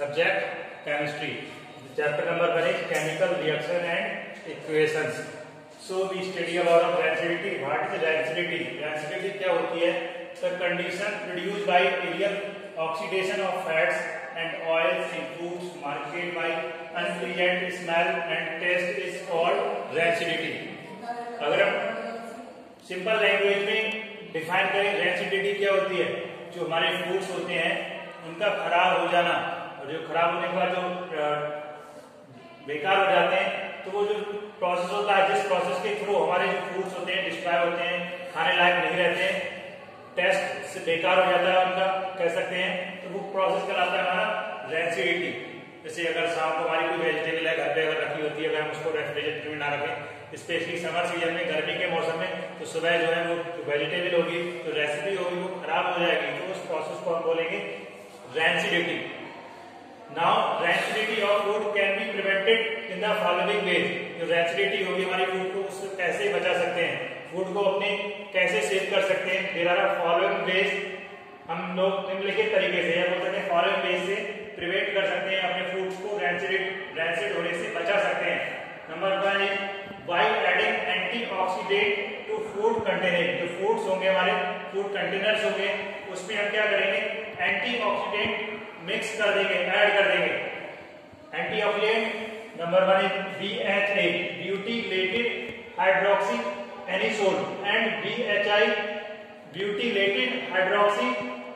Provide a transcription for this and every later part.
Subject chemistry. Chapter number 1 is chemical reaction and equations. So we study about rancidity. What is rancidity? Rancidity क्या होती है? The condition produced by aerial oxidation of fats and oils in foods marked by unpleasant smell and taste is called rancidity. अगर हम simple language में define करें rancidity क्या होती है, जो हमारे फूड्स होते हैं उनका खराब हो जाना, और जो खराब होने के बाद जो बेकार हो जाते हैं, तो वो जो प्रोसेस होता है, जिस प्रोसेस के थ्रू हमारे जो फूड्स होते हैं डिस्ट्रॉय होते हैं, खाने लायक नहीं रहते हैं, टेस्ट से बेकार हो जाता है उनका, कह सकते हैं, तो वो प्रोसेस कहलाता है हमारा रेंसिडिटी। जैसे अगर शाम को हमारी कोई वेजिटेबल है घर पे अगर रखी होती है, अगर हम उसको रेफ्रिजरेटर में ना रखें, स्पेशली समर सीजन में, गर्मी के मौसम में, तो सुबह जो है वो वेजिटेबल होगी, जो रेसिपी होगी वो खराब हो जाएगी, तो उस प्रोसेस को हम बोलेंगे rancidity. Now rancidity of food can be prevented in the following ways. जो रेंसिडिटी होगी हमारी फूड को, उससे कैसे बचा सकते हैं, फूड को अपने कैसे सेव कर सकते हैं। देयर आर फॉलोइंग वेज, हम लोग निम्नलिखित तरीके से या बोल सकते हैं फॉलोइंग वेज से प्रिवेंट कर सकते हैं, अपने फूड्स को रेंसिड होने से बचा सकते हैं। Number 1 is by adding antioxidant to food container. जो फूड्स होंगे हमारे फूड कंटेनर्स होंगे, उसमें हम क्या करेंगे, एंटीऑक्सीडेंट मिक्स कर देंगे, ऐड कर देंगे। Antioxidant number 1 is BHA butylated hydroxy anisole and BHI butylated hydroxy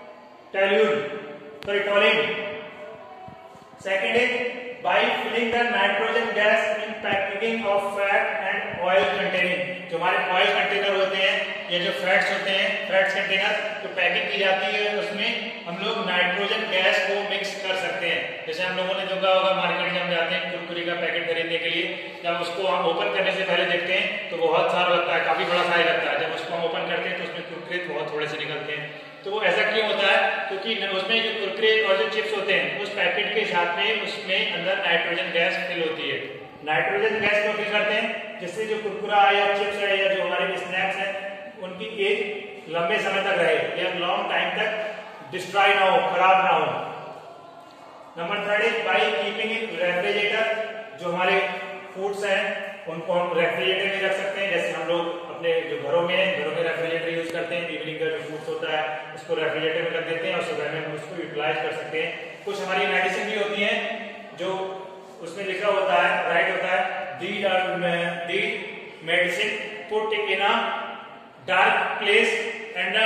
toluene. Second is by filling the nitrogen gas in packaging of fat and oil containing। जो हमारे ऑयल कंटेनर होते हैं या जो फैट्स होते हैं, फैट्स कंटेनर जो packing की जाती है, उसमें हम लोग नाइट्रोजन गैस को मिक्स कर सकते हैं। जैसे हम लोगों ने देखा होगा, मार्केट में हम जाते हैं कुरकुरे का पैकेट खरीदने के लिए, जब उसको हम ओपन करने से पहले देखते हैं तो बहुत सारा लगता है, काफी बड़ा साइज लगता है। जब उसको हम ओपन करते हैं तो उसमें कुरकुरे बहुत थोड़े से निकलते हैं। तो वो ऐसा क्यों होता है? क्योंकि उसमें जो कुरकुरे और जो चिप्स होते हैं, उस पैकेट के साथ में उसमें अंदर नाइट्रोजन गैस फिल होती है। नाइट्रोजन गैस को फिल करते हैं, जिससे जो कुरकुरा या चिप्स है या जो हमारे स्नैक्स हैं, उनकी एज लंबे समय तक रहे या लॉन्ग टाइम तक डिस्ट्रॉय ना हो, खराब ना हो। Number 3 is by keeping in refrigerator. जो हमारे फूड्स हैं उनको हम रेफ्रिजरेटर में रख सकते हैं। जैसे हम लोग अपने जो घरों में रेफ्रिजरेटर यूज करते हैं, इवनिंग का जो फूड्स होता है उसको रेफ्रिजरेटर में रख देते हैं और सुबह में हम उसको यूटिलाइज कर सकते हैं। कुछ हमारी मेडिसिन भी होती हैं जो उसमें लिखा होता है, राइट होता है, the medicine put in a dark place and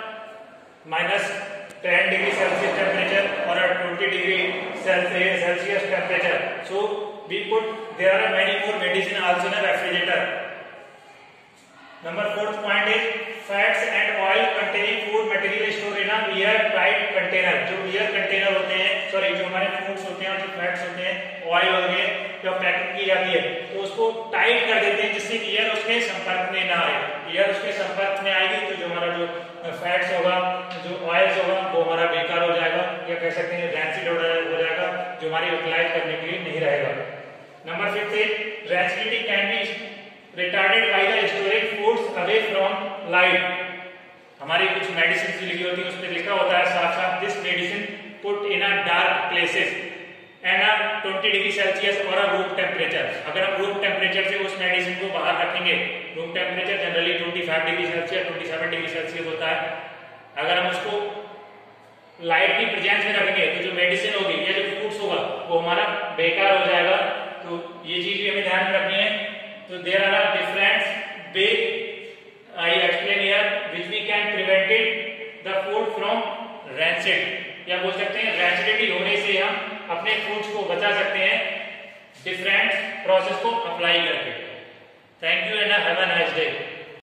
-10 degree Celsius temperature और 20 degree Celsius temperature. So we put there are many more medicine also in a refrigerator. Number 4th point is fats and oil containing food material stored in a air tight container। जो air container होते हैं, sorry जो हमारे foods होते हैं और जो fats होते हैं, ऑयल हो गए, जब पैकिंग की जाती है तो उसको टाइट कर देते हैं, जिससे एयर उसके संपर्क में ना आए। एयर उसके संपर्क में आएगी तो जो हमारा जो फैट्स होगा, जो ऑयल्स होगा, वो हमारा बेकार हो जाएगा, या कह सकते हैं रैंसिड हो जाएगा, जो हमारी यूटिलाइज करने के लिए नहीं रहेगा। Number 5 is rancidity can be retarded by the storing foods away from light। हमारी कुछ मेडिसिन की लिखी होती है, उसमें लिखा होता है साफ साफ, this medicine put in a dark places and 20 degree Celsius और रूम टेम्परेचर। अगर हम रूम टेम्परेचर से उस मेडिसिन को बाहर रखेंगे, room temperature generally 25 degree Celsius 27 degree Celsius होता है, अगर हम उसको लाइट की प्रेजेंस में रखेंगे तो जो मेडिसिन होगी या जो फूड्स होगा वो हमारा बेकार हो जाएगा। तो ये चीज भी हमें ध्यान में रखनी है। तो there are different way I explain here which we can prevented the food from rancid, या बोल सकते हैं रैंसिडिटी होने से हम अपने फूड्स को बचा सकते हैं डिफरेंट प्रोसेस को अप्लाई करके। Thank you and have a nice day.